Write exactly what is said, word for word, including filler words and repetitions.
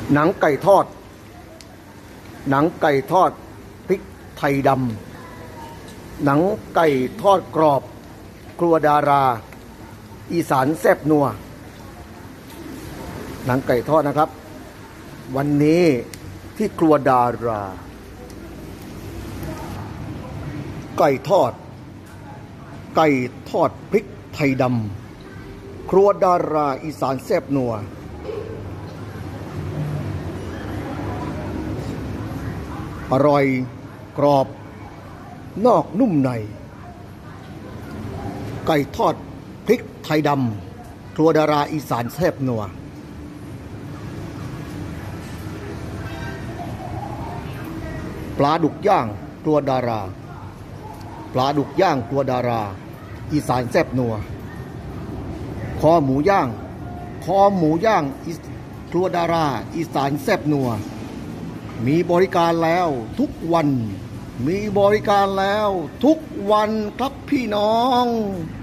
หนังไก่ทอดหนังไก่ทอดพริกไทยดำหนังไก่ทอดกรอบครัวดาราอีสานแซ่บนัวหนังไก่ทอดนะครับวันนี้ที่ครัวดาราไก่ทอดไก่ทอดพริกไทยดำครัวดาราอีสานแซ่บนัวอร่อยกรอบนอกนุ่มในไก่ทอดพริกไทยดำครัวดาราอีสานแซ่บนัวปลาดุกย่างครัวดาราปลาดุกย่างครัวดาราอีสานแซ่บนัวคอหมูย่างคอหมูย่างครัวดาราอีสานแซ่บนัวมีบริการแล้วทุกวันมีบริการแล้วทุกวันครับพี่น้อง